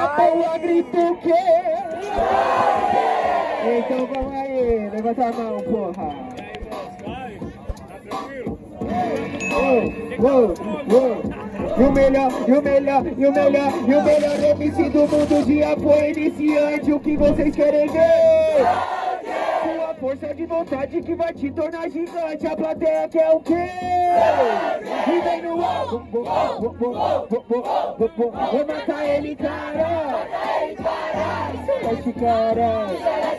boa grita o quê? Então vamos aí, levanta a mão, porra. E o melhor MC do mundo de apoio iniciante, o que vocês querem ver? Sua força de vontade que vai te tornar gigante, a plateia quer o quê? E vem no vou matar ele, cara! Celeste, cara!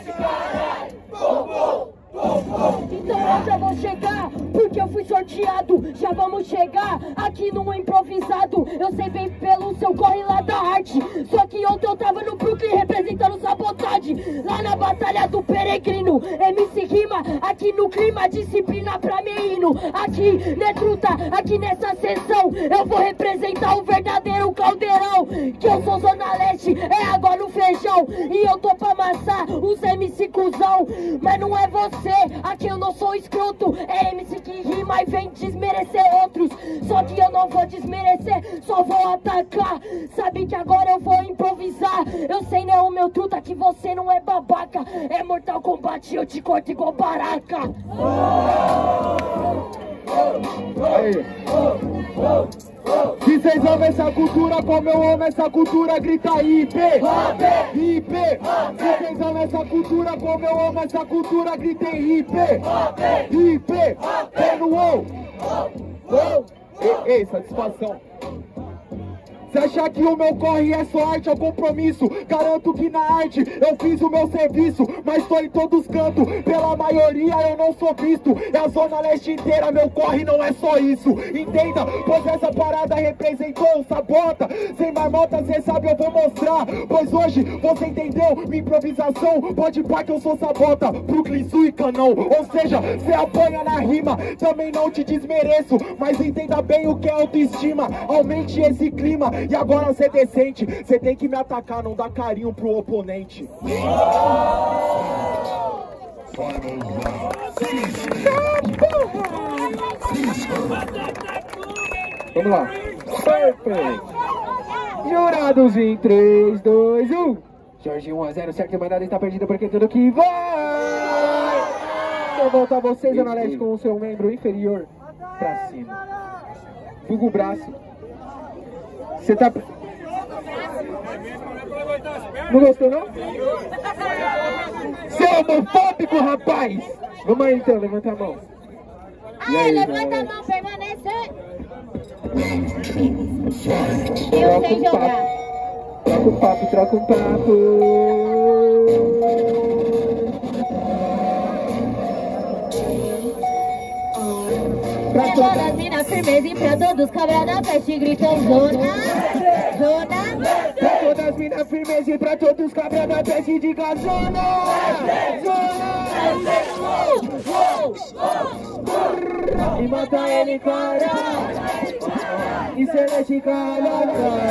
Então eu já vou chegar, porque eu fui sorteado. Já vamos chegar aqui no improvisado. Eu sei bem pelo seu corre lá da arte. Só que ontem eu tava no Brooklyn representando Sabotagem, lá na Batalha do Peregrino. MC rima, aqui no clima, disciplina pra mim hino. Aqui, né truta, aqui nessa sessão eu vou representar o verdadeiro caldeirão. Que eu sou Zona Leste, é água no feijão. E eu tô pra amassar os MC cuzão. Mas não é você, aqui eu não sou escroto. É MC que rima e vem desmerecer outros. Só que eu não vou desmerecer, só vou atacar. Sabe que agora eu vou improvisar. Eu sei, né, o meu truta, que você não é babaca. É Mortal Kombat, eu te corto igual baraca. Aí. Se vocês amam essa cultura como eu amo essa cultura, grita IP! IP! Se vocês amam essa cultura como eu amo essa cultura, gritem IP! IP! Pé no ou! Ei, satisfação! Se achar que o meu corre é só arte, é compromisso. Garanto que na arte eu fiz o meu serviço, mas tô em todos os cantos, pela maioria eu não sou visto. É a Zona Leste inteira, meu corre não é só isso. Entenda, pois essa parada representou o Sabota. Sem marmota, cê sabe, eu vou mostrar. Pois hoje, você entendeu, minha improvisação. Pode pá que eu sou Sabota, Brooklyn, Sul e Canão. Ou seja, cê apanha na rima, também não te desmereço. Mas entenda bem o que é autoestima, aumente esse clima. E agora cê é decente, cê tem que me atacar, não dar carinho pro oponente. Vamos lá. Perfeito. Jurados em 3, 2, 1. Jorge 1 a 0, certo, mandada está perdida porque tudo que vai. Eu volto a vocês, Zona Leste, com o seu membro inferior pra cima. Fuga o braço. Você tá... Não gostou, não? Você é homofóbico, rapaz! Vamos aí, então, levanta a mão. Aí, levanta a mão, permanecer. Eu sei jogar. Troca um papo, troca um papo. Pra todas as minas firmes e pra todos os cabras da peste gritam zona. Pra todas as minas firmes e pra todos os cabras da peste diga zona. E mata ele, cara. E Celeste, cara.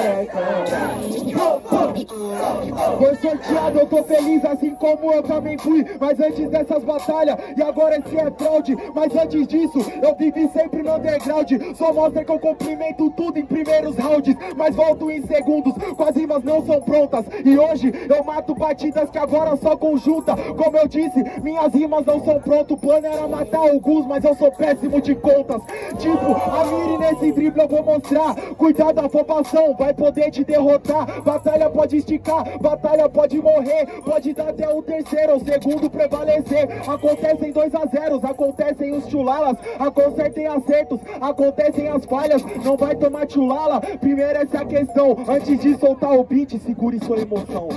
Foi sorteado, eu tô feliz assim como eu também fui. Mas antes dessas batalhas, e agora esse é fraude. Mas antes disso, eu vivi sempre no underground. Só mostra que eu cumprimento tudo em primeiros rounds, mas volto em segundos, com as rimas não são prontas. E hoje eu mato batidas que agora só conjunta. Como eu disse, minhas rimas não são prontas. O plano era matar alguns, mas eu sou péssimo de contas. Tipo, a mire nesse drible eu vou mostrar. Cuidado, a afobação vai poder te derrotar. Batalha pode esticar, batalha pode morrer. Pode dar até o terceiro ou segundo prevalecer. Acontecem 2 a 0, acontecem os chulalas. Aconcertem acertos, acontecem as falhas. Não vai tomar chulala, primeiro essa é a questão. Antes de soltar o beat, segure sua emoção.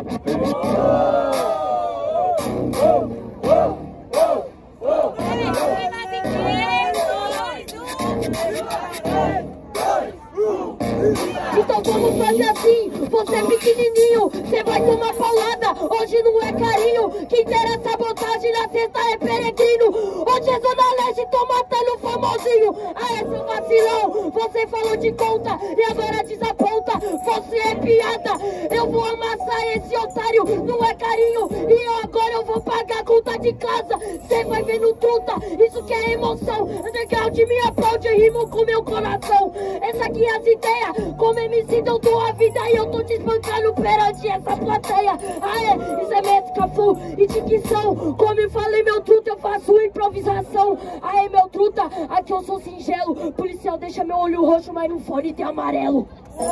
Então vamos fazer assim, você é pequenininho, você vai tomar paulada. Hoje não é carinho, quem dera sabotagem na sexta é peregrino. Hoje é Zona Leste, tô matando famoso. sozinho. Aê, seu vacilão, você falou de conta e agora desaponta. Você é piada, eu vou amassar esse otário. Não é carinho e agora eu vou pagar a conta de casa. Cê vai ver no truta, isso que é emoção. Underground me aplaude, rimo com meu coração. Essa aqui é as ideias, como MC eu dou a vida e eu tô te espancando perante essa plateia. Aê, isso é métrica full e dicção. Como eu falei, meu truta, eu faço improvisação. Aê, meu truta, aqui eu sou singelo. Policial deixa meu olho roxo, mas no fone tem amarelo.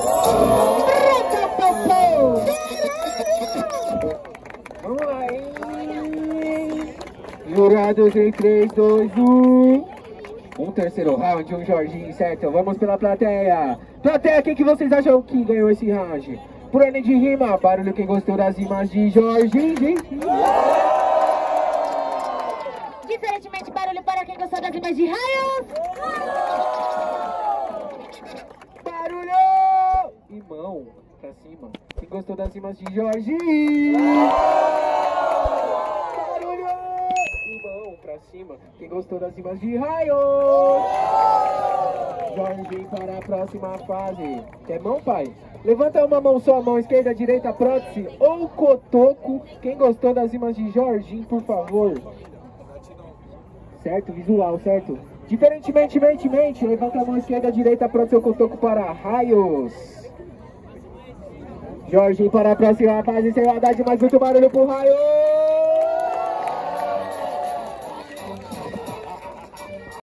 Vamos lá, hein? Jurados em 3, 2, 1. Um terceiro round, um Jorginho, certo? Vamos pela plateia. Plateia, quem que vocês acham que ganhou esse round? Por ordem de rima, barulho quem gostou das rimas de Jorginho. Diferentemente, barulho para quem gostou das rimas de Raios. Barulho! E mão pra cima. Quem gostou das rimas de Jorginho? Barulho! E mão pra cima. Quem gostou das rimas de Raio? Jorginho para a próxima fase. Quer mão, pai? Levanta uma mão só, mão esquerda, direita, prótese ou cotoco. Quem gostou das rimas de Jorginho, por favor. Certo? Visual, certo? Diferentemente, levanta a mão esquerda, direita, prótese ou cotoco para Raios. Jorginho para a próxima fase, sem maldade, mais muito barulho pro Raios.